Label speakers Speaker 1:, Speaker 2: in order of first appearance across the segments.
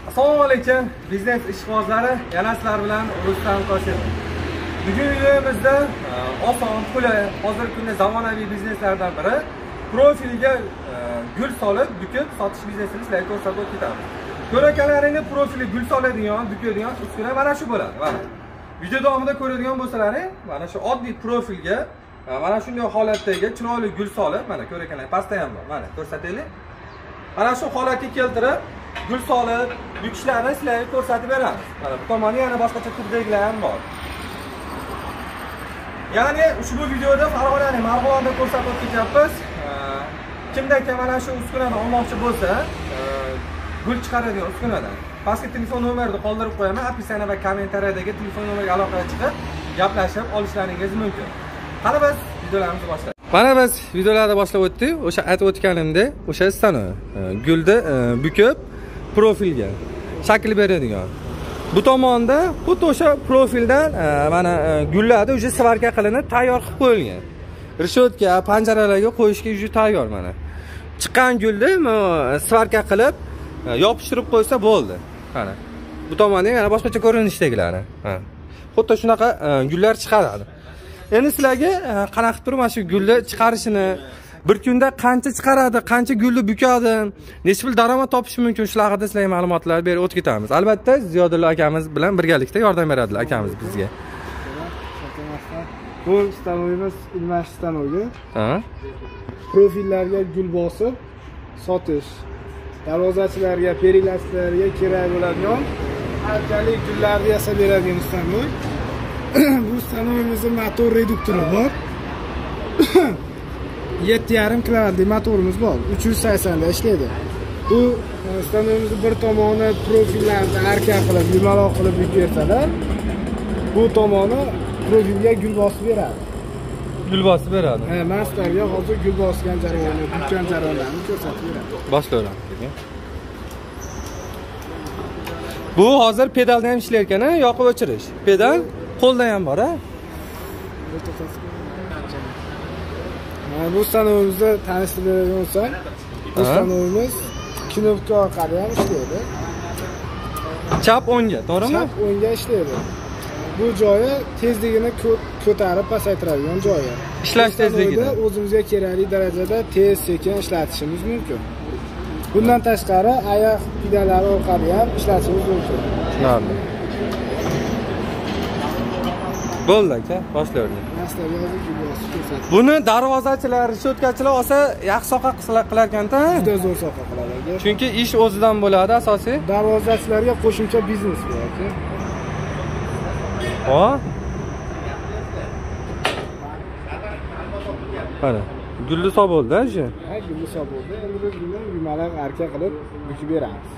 Speaker 1: Assalomu alaykum biznes ishqibozlari, yana sizlar bilan Rustam Qosimov. Bugun videomizda oson, qulay, hozirgi kunda zamonaviy bizneslardan biri profiliga gul solib, bukib sotish biznesini sizlarga ko'rsatib o'tamiz. Ko'rakalaringni profili gul soladigan, bukadigan uskuna mana shu bo'ladi. Mana video davomida ko'radigan bo'lsalaring, mana shu oddiy profilga mana shunday holatdagi chiroyli gul solib, mana ko'rakalar pastda ham bor. Mana ko'rsataylik. Mana shu holatga keltirib gul solib, bukishlarni sizlarga ko'rsatib beramiz. Mana bu tomonda yana boshqacha turdagilar ham bor. Ya'ni ushbu videoda Farg'onaning Marg'ilonda ko'rsatib o'tyapmiz. Kimda mana shu uskunani olmoqchi bo'lsa, gul chiqaradigan uskunadan pastga telefon nomerini qoldirib qo'yaman. Opisiya va kommentariyadagi telefon nomeriga aloqaga chiqib, gaplashib olishlaringiz mumkin. Qani biz videolarimizni boshlaymiz. Mana biz videolarda boshlab o'tdik. O'sha aytib o'tganimdek, o'sha stano gulni bukib profilga shakl beradigan. Bu tomonda xuddi o'sha profildan mana gullarni uje svarka qilinib tayyor qilib qo'yilgan. Rishotka, panjaralarga qo'yishga uje tayyor mana. Chiqqan gulni svarka qilib yopishtirib qo'ysa bo'ldi. Mana. Bu tomonda yana boshqacha ko'rinishdagilar. Xuddi shunaqa gullar chiqaradi. Endi sizlarga qanaqa turib mana shu gulni chiqarishini, bir kunda qancha chiqaradi, qancha gulni bukadi, necha pul daromad topish mumkin, shular haqida sizlarga ma'lumotlar berib o'tib ketamiz. Albatta, Ziyodulla akamiz bilan birgalikda yordam beradilar akamiz bizga.
Speaker 2: Bu stanoyimiz ilmash stanoyi. Profillarga gul bosib sotish, darvozachilarga, perilaslarga kerak bo'ladigan alkalik gullarni yasab beradigan stanoy. Bu stanoyimizning motor reduktori bor. 7,5 kilovatli motorimiz bor. 380 da ishlaydi. Bu stanoyimizning bir tomoni profillarni arka qilib, yumaloq qilib bersalar, bu tomoni profilga gul bosib beradi.
Speaker 1: Gul bosib beradi.
Speaker 2: Men sizlarga hozir gul bosgan jarayonni, bukkan jarayonlarni ko'rsatib beraman.
Speaker 1: Boshlaymiz. Bu hozir pedalda ham ishlar ekan, yoqib o'chirish. Pedal qo'lda ham bor, ha? Bu
Speaker 2: stanoyimizni tanishtiradigan bo'lsak, bu stanoyimiz knopka orqali ham ishlaydi.
Speaker 1: Chap o'ngga, to'g'rimi?
Speaker 2: Chap o'ngga ishlaydi. Bu joyi tezligini ko'tarib pasaytiradigan joyi.
Speaker 1: Ishlash tezligida
Speaker 2: o'zimizga kerakli darajada tez, sekin ishlatishimiz mumkin. Bundan tashqari oyoq pedallari orqali ham ishlatishimiz mumkin.
Speaker 1: Tushunarli. Bo'ldi aka, boshlaymiz. Buni darvozachilar, rishotkachilar olsa yaxshi soqa qilar ekan-da.
Speaker 2: Juda zo'r soqa qiladi.
Speaker 1: Chunki ish o'zidan bo'ladi asosiy.
Speaker 2: Darvozachilarga qo'shimcha biznes bu aka.
Speaker 1: Mana, gulli sob bo'ldi-da shu.
Speaker 2: Ha, gulli sob bo'ldi. Endi biz buni yumaloq arka qilib bukib beramiz.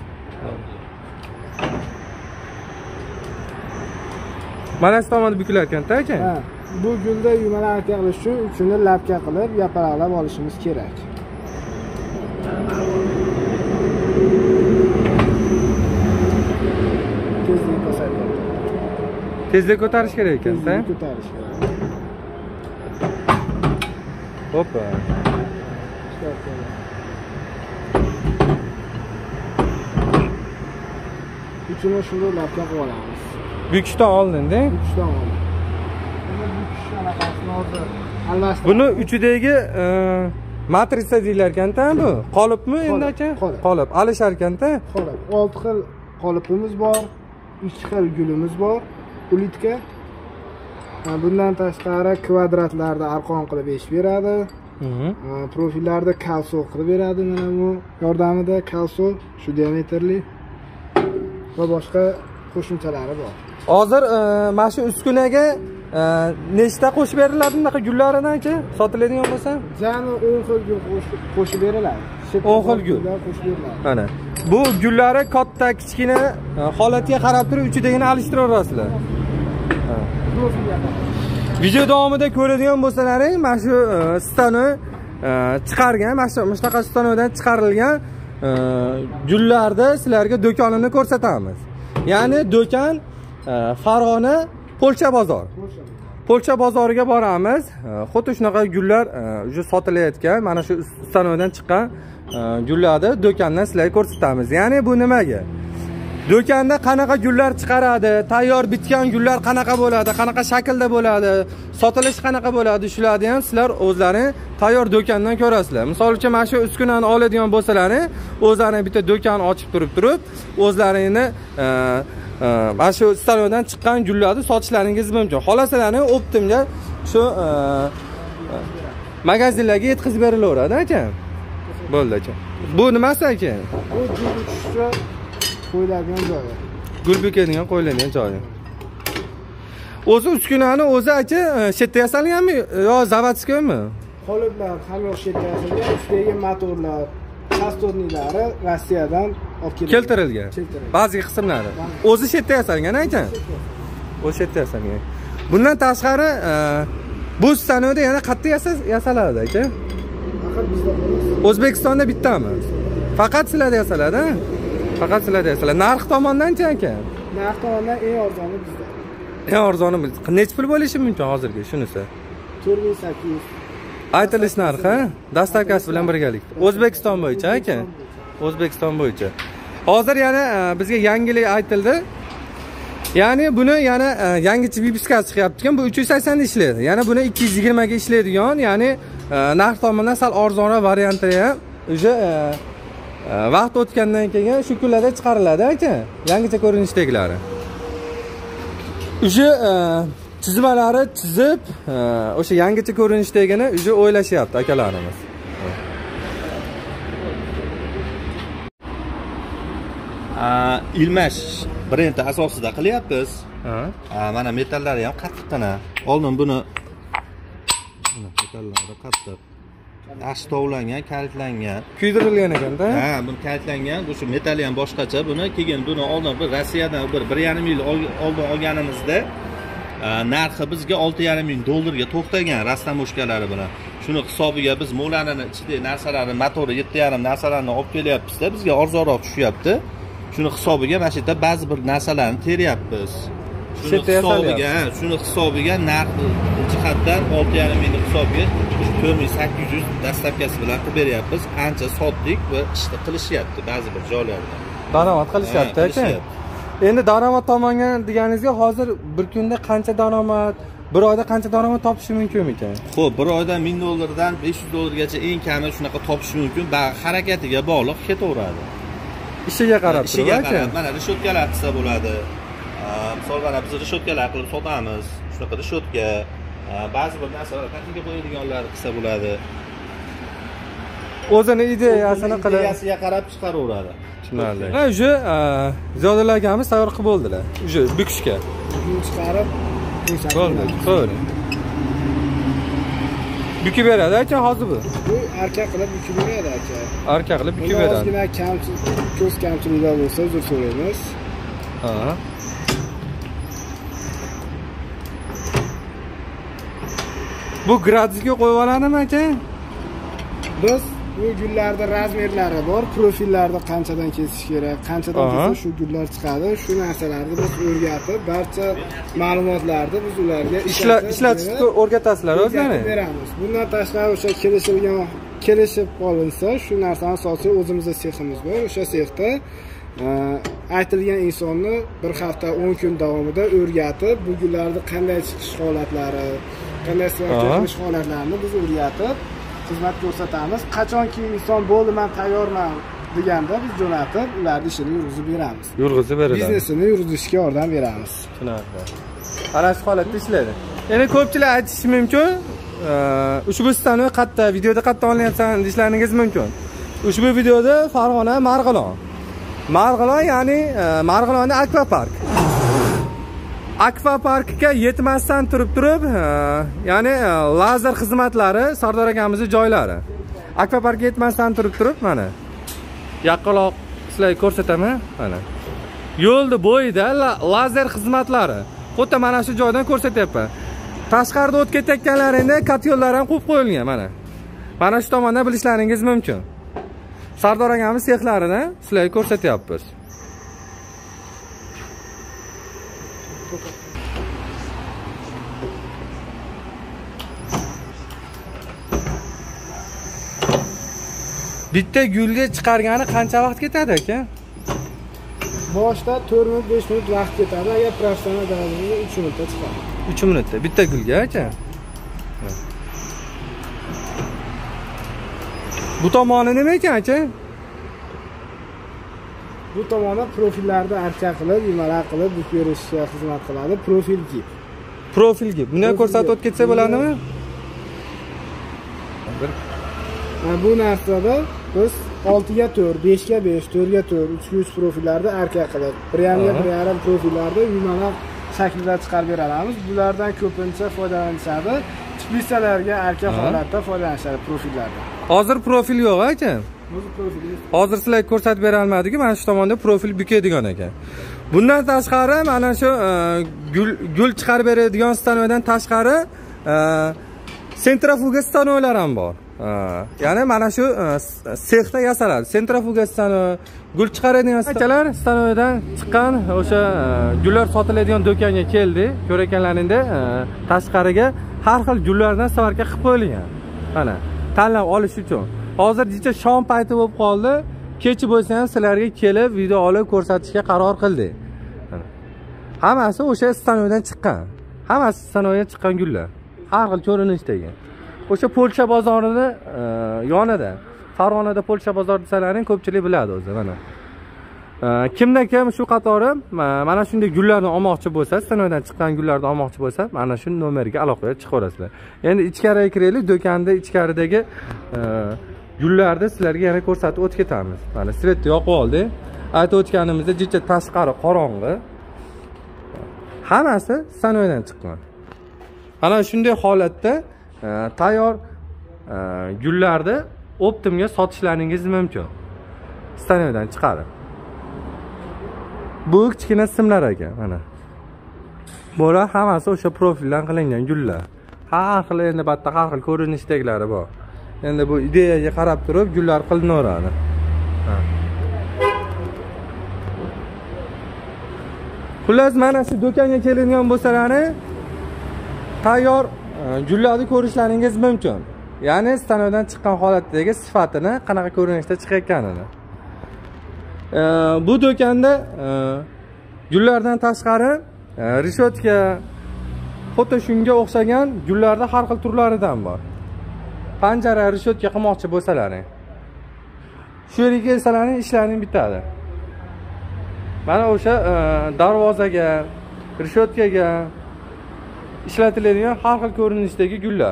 Speaker 1: Mana shu tomonda bukilar ekan-da aka.
Speaker 2: Ha, bu gulda yumaloq arka qilish uchun uchini labka qilib, yapaloqlab olishimiz kerak.
Speaker 1: Tezlik ko'tarish kerak ekan-da.
Speaker 2: Ko'tarish kerak.
Speaker 1: Hoppa.
Speaker 2: Uchini shunday labka qilib olamiz.
Speaker 1: Bukishdan oldin-da.
Speaker 2: Bukishdan oldin. Bukish anaqasini hozir almashtirib.
Speaker 1: Buni uchidagi matrica deylar ekan-da bu. Qolipmi endi aka? Qolip. Alishar ekan-da.
Speaker 2: Qolip. 6 xil qolipimiz bor, 2 xil gulimiz bor. Ulitka. Bundan tashqari kvadratlarda arqon qilib eshib beradi. Profillarda kalso qilib beradi. Mana bu yordamida kalso shu diametrli va boshqa qo'shimchalari bor.
Speaker 1: Hozir mana shu uskunaga nechta qo'shib beriladi bunaqa gullaridan aka? Sotiladigan bo'lsa?
Speaker 2: Jami 10 xil gul qo'shib beriladi.
Speaker 1: 10 xil gul
Speaker 2: qo'shib beriladi.
Speaker 1: Mana. Bu gullari katta, kichkina holatiga qarab turib uchidagini alishtiraverasizlar. Video davomida ko'radigan bo'lsalaring, mana shu stano chiqargan, mana shunaqa stanodan chiqarilgan gullarni sizlarga do'konini ko'rsatamiz. Ya'ni do'kon Farg'ona Polsha bozor. Polsha bozoriga boramiz. Xuddi shunaqa gullar uje sotilayotgan, mana shu stanodan chiqqan gullarni do'kondan sizlarga ko'rsatamiz. Ya'ni bu nimaga? do'konda qanaqa gullar chiqaradi, tayyor bitgan gullar qanaqa bo'ladi, qanaqa shaklda bo'ladi, sotilishi qanaqa bo'ladi, shularni ham sizlar o'zlaring tayyor do'kondan ko'rasizlar. Misol uchun mana shu uskunani oladigan bo'lsalaring, o'zlaring bitta do'kon ochib turib, o'zlaringni mana shu stadiondan chiqqan gullarni sotishlaringiz mumkin. Xohlasangiz optimga shu magazinlarga yetkazib berilaveradi aka. Bo'ldi aka. Bu nimasi aka?
Speaker 2: Bu gul tushsa qo'yiladigan joyi.
Speaker 1: Gul bekadigan qo'yiladigan joyi. O'zi uskunani o'zi aka shetda yasalganmi yo zavodskoymi?
Speaker 2: Qoliplar hamma shetda yasalgan, ustidagi motorlar, kastornilari Rossiyadan olib
Speaker 1: keltirilgan. Ba'zi qismlari. O'zi shetda yasalgan aka. O'zi shetda yasalgan. Bundan tashqari bu stadionda yana qayerda yasaladi aka?
Speaker 2: Faqat bizda emas.
Speaker 1: O'zbekistonda bittami? Faqat sizlarda yasaladi? Faqat sizlarda yasaladi. Narx tomondan-chi aka?
Speaker 2: Narx tomondan eng arzoni bizda.
Speaker 1: Eng arzoni necha pul bo'lishi mumkin hozirgi shunisi?
Speaker 2: 4800.
Speaker 1: Aytilish narxi dastavkasi bilan birgalikda. O'zbekiston bo'yicha aka. O'zbekiston bo'yicha. Hozir yana bizga yangilik aytildi. Ya'ni buni yana yangicha vipiskasi chiqyapti-ku. Bu 380 da ishlaydi. Yana buni 220 ga ishlaydigan, ya'ni narx tomondan sal arzonroq variantlar ham o'sha vaqt o'tgandan keyin shu kunlarda chiqariladi aka. Yangicha ko'rinishdagilari. O'sha chizmalari chizib, o'sha yangicha ko'rinishdagini o'sha o'ylashyapti akalarimiz.
Speaker 3: Ilmash brendi asosida qilyapmiz. Mana metallari ham qattiqqina. Oldin buni metallari qattiq. Yaxshi tovlangan, kalitlangan.
Speaker 1: Kuydirilgan ekanda.
Speaker 3: Ha, bu kalitlangan. Bu shu metali ham boshqacha. Buni keyin buni oldin bir Rossiyadan 1.5 yil oldin olganimizda narxi bizga $6.5 ga to'xtagan rastamoshkalari bilan. Shuni hisobiga biz mo'lanini ichidagi narsalarni, motori 7.5 narsalarni olib kelyapmiz-da, bizga arzonroq tushyapti. Shuni hisobiga mana shu yerda ba'zi bir narsalarni teryapmiz. Shuni hisobiga narx jihatdan 6.5 ming hisobiga 4800 dastavkasi bilan qilib beryapmiz. Ancha sotdik va ishni qilishyapti ba'zi bir joylarda.
Speaker 1: Daromad qilishyapti aka. Endi daromad tomonga deganingizga hozir bir kunda qancha daromad, bir oyda qancha daromad topish mumkin ekan?
Speaker 3: Xo'p, bir oyda $1000 dan $500 gacha eng kami shunaqa topish mumkin. Harakatiga bog'liq ketaveradi.
Speaker 1: Ishiga qarab
Speaker 3: turib, qarab, mana rishotkalar qilsa bo'ladi. Misol mana biz rishotkalar qilib sotamiz. Shunaqa rishotka, ba'zi bir narsalar qattiqga qo'yadiganlar qilsa bo'ladi.
Speaker 1: O'zini ideyasini qilib,
Speaker 3: ideyasiga qarab chiqaraveradi.
Speaker 1: Tushunarli. Va o'sha Ziyodullo akamiz tayyor qilib bo'ldilar. O'sha bukishga.
Speaker 2: Chiqarib
Speaker 1: bo'ldi. To'g'ri. Bukib beradi aka hozir bu.
Speaker 2: Bu arka qilib bukib beradi aka.
Speaker 1: Arka qilib bukib beradi.
Speaker 2: Ozgina ko'z kamchiliklar bo'lsa uzr so'raymiz.
Speaker 1: Ha. Bu gradusga qo'yib oladimi aka?
Speaker 2: Biz bu gullarda razmerlari bor, profillarda qanchadan kesish kerak, qanchadan kelsa shu gullar chiqadi, shu narsalarni biz o'rgatib, barcha ma'lumotlarni biz ularga
Speaker 1: ishlatishni o'rgatasizlar o'zlaringiz.
Speaker 2: Beramiz. Bundan tashqari o'sha kelishib qolinsa, shu narsani sotib o'zimizda seximiz bor. O'sha sexda aytilgan insonni bir hafta 10 kun davomida o'rgatib, bu gullarni qanday chiqish holatlari, qanday chiqish holatlarini biz o'rgatib xizmat ko'rsatamiz. Qachonki inson bo'ldi, men tayyorman deganda biz jo'natib, ularning ishini yurg'izib beramiz.
Speaker 1: Yurg'izib beramiz.
Speaker 2: Biznesini yurg'izishga yordam beramiz.
Speaker 1: Tushunarli. Ana shu holatda ishlaydi. Endi ko'pchilik aytishi mumkin, ushbu stani qayerda, videoda qayerda olyapsan deyishlaringiz mumkin. Ushbu videoda Farg'ona Marg'ilon. Marg'ilon ya'ni Marg'ilonning akvapark. Akvaparkga yetmasdan turib, ya'ni lazer xizmatlari Sardor akamizning joylari. Akvaparkga yetmasdan turib, mana yaqinroq sizlarga ko'rsataman, mana. Yo'lda bo'yida lazer xizmatlari. Xuddi mana shu joydan ko'rsatyapman. Tashqarida o'tib ketayotganlaringda katyollar ham qo'yib qo'yilgan, mana. Mana shu tomondan bilishlaringiz mumkin. Sardor akamiz sexlarini sizlarga ko'rsatyapmiz. Bitta gulga chiqargani qancha vaqt ketadi aka?
Speaker 2: Boshda 4 minut 5 minut vaqt ketadi. Agar professional darajada 3 minutda chiqadi.
Speaker 1: 3 minutda bitta gulga aka. Bu tomoni nima ekan aka?
Speaker 2: Bu tomoni profillarda archa qilib, nimalar qilib, buk berishga xizmat qiladi. Profil gip.
Speaker 1: Profil gip. Buni ko'rsatib o'tib ketsa bo'ladimi?
Speaker 2: Bu narsada biz 6 ga 4, 5 ga 5, 4 ga 4, 3 ga 3 profillarda arka qilib, 1,5 ga 1,5 profillarda yumalar shaklida chiqarib beramiz. Bulardan ko'pincha foydalanishadi. Teplisalarga arka holatda foydalanishadi profillarda.
Speaker 1: Hozir profil yo'q aka. Hozir sizlarga ko'rsatib bera olmadik, mana shu tomonda profil bukadigan ekan. Bundan tashqari mana shu gul chiqarib beradigan stanoydan tashqari sentrifuga stanoylar ham bor. Ya'ni mana shu sexda yasaladi. Sentrifuga stanoy, gul chiqaradigan akalar stanoydan chiqqan o'sha gullar sotiladigan do'konga keldi. Ko'rayotganlaringda tashqariga har xil gullardan savarka qilib qo'yilgan. Mana tanlab olish uchun. Hozirgacha shom payti bo'lib qoldi. Kechi bo'lsa ham sizlarga kelib video olib ko'rsatishga qaror qildik. Hammasi o'sha stanoydan chiqqan. Hammasi stanoydan chiqqan gullar. Har xil ko'rinishdagi. O'sha Polsha bozorida yonida. Farg'onada Polsha bozori desalaring ko'pchilik biladi o'zi mana. Kimdan kim shu qatori mana shunday gullarni olmoqchi bo'lsa, stanoydan chiqqan gullarni olmoqchi bo'lsa, mana shu nomerga aloqaga chiqaverasizlar. Endi ichkariga kiraylik, do'konda ichkaridagi gullarni sizlarga yana ko'rsatib o'tib ketamiz. Mana svetni yoqib oldi. Aytib o'tganimizda jicha tashqari qorong'i. Hammasi stanoydan chiqqan. Ana shunday holatda tayyor gullarni optimga sotishlaringiz mumkin. Stanoydan chiqarib. Bu kichkina simlar ekan, mana. Bular hammasi o'sha profildan qilingan gullar. Har xil endi batta har xil ko'rinishdagilar bor. Endi bu ideyaga qarab turib gullar qilinaveradi. Xullas mana shu do'konga keladigan bo'lsalaring, tayyor gullarni ko'rishlaringiz mumkin. Ya'ni stanoydan chiqqan holatdagi sifatini, qanaqa ko'rinishda chiqayotganini. Bu do'konda gullardan tashqari rishotka, xuddi shunga o'xshagan gullarda har xil turlaridan bor. Panjara rishotka qilmoqchi bo'lsalaring, shu yerga kelsalaring ishlaring bitadi. Mana o'sha darvozaga, rishotkaga ishlatiladigan har xil ko'rinishdagi gullar.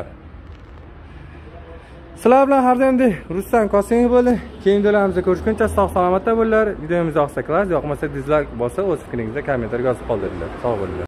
Speaker 1: Sizlar bilan har doimdek Rustam Qosimov bo'ldi. Keyingi videolarimizda ko'rishguncha sog' salomatda bo'linglar. Videomiz yoqsa yoqmasa dizlayk bosib, o'z fikringizni kommentarga yozib qoldiringlar. Sog' bo'linglar.